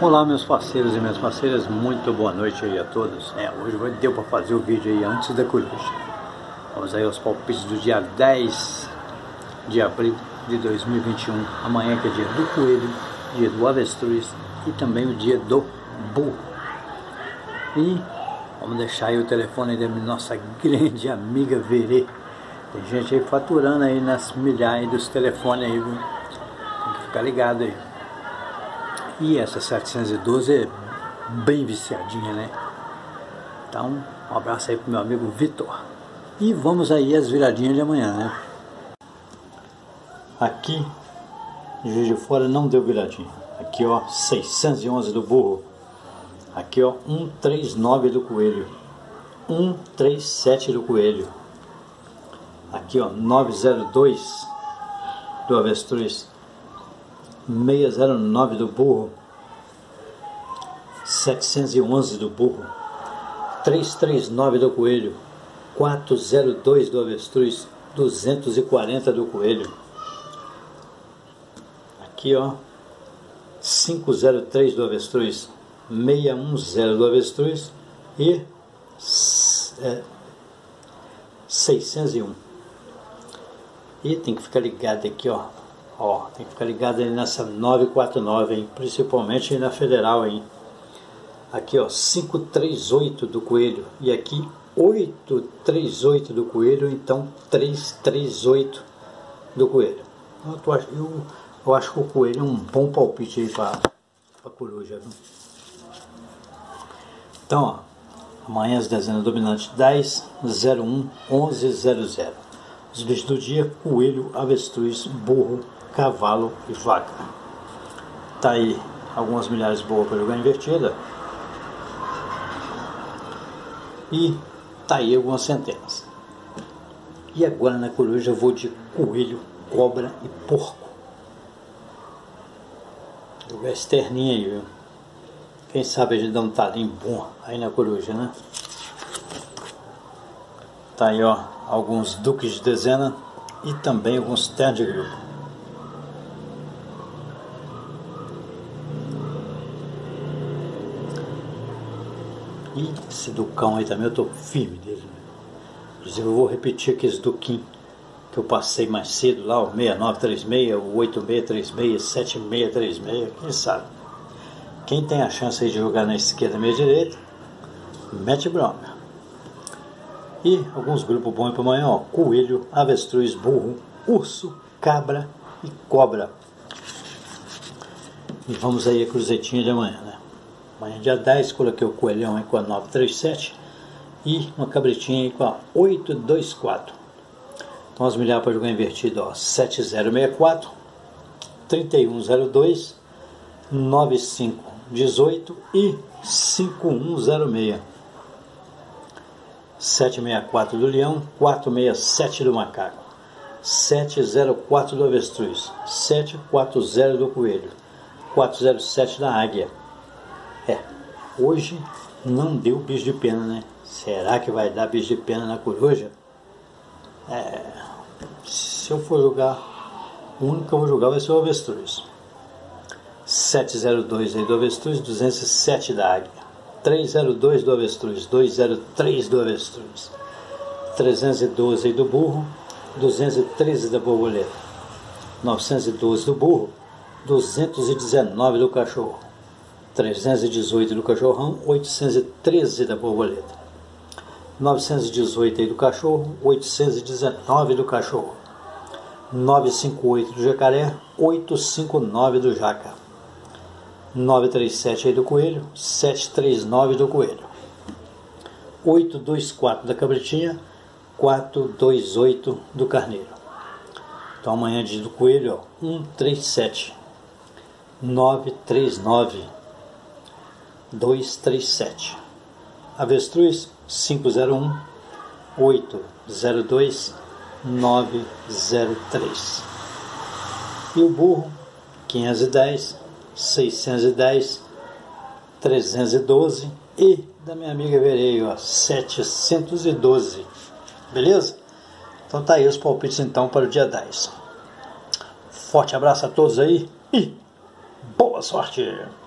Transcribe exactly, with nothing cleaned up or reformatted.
Olá meus parceiros e minhas parceiras, muito boa noite aí a todos. É, hoje deu para fazer o vídeo aí antes da coruja. Vamos aí aos palpites do dia dez de abril de dois mil e vinte e um. Amanhã que é dia do coelho, dia do avestruz e também o dia do burro. E vamos deixar aí o telefone da nossa grande amiga Verê. Tem gente aí faturando aí nas milhares dos telefones aí, viu? Tem que ficar ligado aí. E essa setecentos e doze é bem viciadinha, né? Então, um abraço aí pro meu amigo Vitor. E vamos aí às viradinhas de amanhã, né? Aqui, de Juiz de Fora não deu viradinha. Aqui, ó, seiscentos e onze do burro. Aqui, ó, cento e trinta e nove do coelho. cento e trinta e sete do coelho. Aqui, ó, novecentos e dois do avestruz. seiscentos e nove do burro, setecentos e onze do burro, trezentos e trinta e nove do coelho, quatrocentos e dois do avestruz, duzentos e quarenta do coelho. Aqui, ó, quinhentos e três do avestruz, seiscentos e dez do avestruz e é, seiscentos e um. E tem que ficar ligado aqui, ó. Ó, tem que ficar ligado aí nessa novecentos e quarenta e nove, hein? Principalmente na federal, hein? Aqui, ó, quinhentos e trinta e oito do coelho. E aqui, oitocentos e trinta e oito do coelho. Então, trezentos e trinta e oito do coelho. Eu, tô, eu, eu acho que o coelho é um bom palpite aí para a coruja, viu? Então, ó, amanhã as dezenas dominantes: dez, zero um, onze, zero zero. Os bichos do dia: coelho, avestruz, burro, cavalo e vaca. Tá aí algumas milhares boas para jogar invertida. E tá aí algumas centenas. E agora na coruja eu vou de coelho, cobra e porco. Jogar externinha aí, viu? Quem sabe a gente dá um talinho bom aí na coruja, né? Tá aí, ó, alguns duques de dezena e também alguns ternos de grupo. E esse ducão aí também eu tô firme dele. Inclusive eu vou repetir aqueles duquinhos que eu passei mais cedo lá, o seis nove três seis, o oito seis três seis, sete seis três seis, quem sabe? Quem tem a chance aí de jogar na esquerda e meia direita, mete bronca. E alguns grupos bons para amanhã, ó: coelho, avestruz, burro, urso, cabra e cobra. E vamos aí a cruzetinha de amanhã, né? Amanhã dia dez, coloquei o coelhão aí com a novecentos e trinta e sete e uma cabritinha aí com a oitocentos e vinte e quatro. Então as milhares para jogar invertido, ó: sete zero seis quatro, trinta e um zero dois, noventa e cinco dezoito e cinquenta e um zero seis. setecentos e sessenta e quatro do leão, quatrocentos e sessenta e sete do macaco, setecentos e quatro do avestruz, setecentos e quarenta do coelho, quatrocentos e sete da águia. É, hoje não deu bicho de pena, né? Será que vai dar bicho de pena na coruja? É, se eu for jogar, o único que eu vou jogar vai ser o avestruz. setecentos e dois aí do avestruz, duzentos e sete da águia, trezentos e dois do avestruz, duzentos e três do avestruz, trezentos e doze aí do burro, duzentos e treze da borboleta, novecentos e doze do burro, duzentos e dezenove do cachorro, trezentos e dezoito do cachorrão, oitocentos e treze da borboleta, novecentos e dezoito aí do cachorro, oitocentos e dezenove do cachorro, novecentos e cinquenta e oito do jacaré, oitocentos e cinquenta e nove do jaca, novecentos e trinta e sete aí do coelho, setecentos e trinta e nove do coelho, oitocentos e vinte e quatro da cabritinha, quatrocentos e vinte e oito do carneiro. Então amanhã dia do coelho, ó, cento e trinta e sete, novecentos e trinta e nove, duzentos e trinta e sete. Avestruz cinco zero um, oito zero dois, nove zero três. E o burro quinhentos e dez, seiscentos e dez, trezentos e doze e da minha amiga Verei, ó, setecentos e doze. Beleza? Então tá aí os palpites então para o dia dez. Forte abraço a todos aí e boa sorte!